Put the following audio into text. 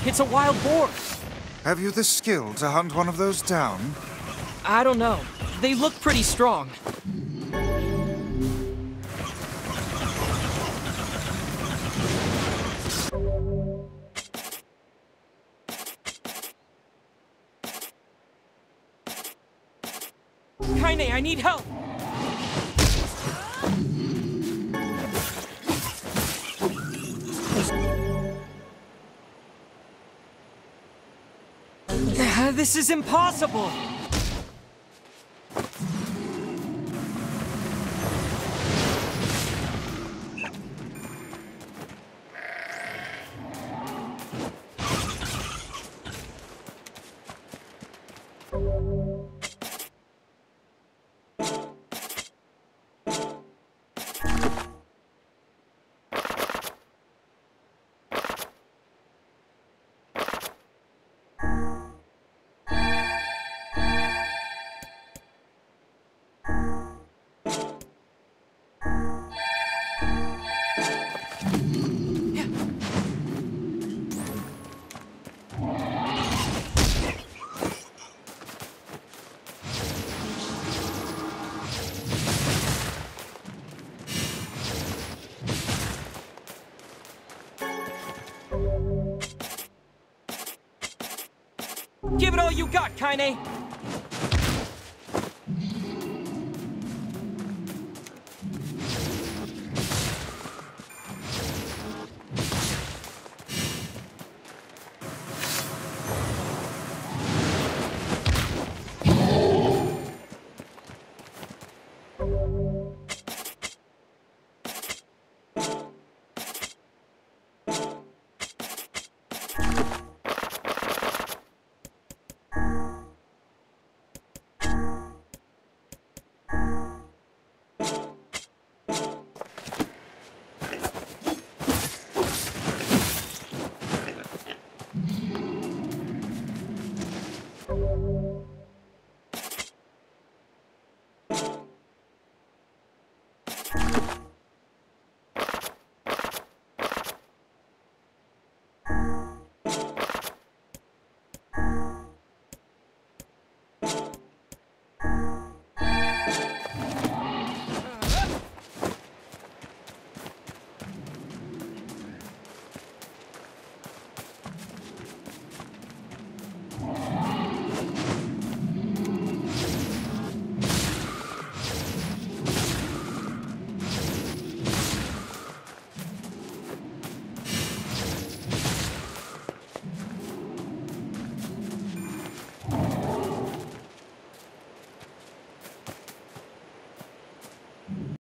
It's a wild boar. Have you the skill to hunt one of those down? I don't know. They look pretty strong. Kaine, I need help! This is impossible! Give it all you got, Kaine!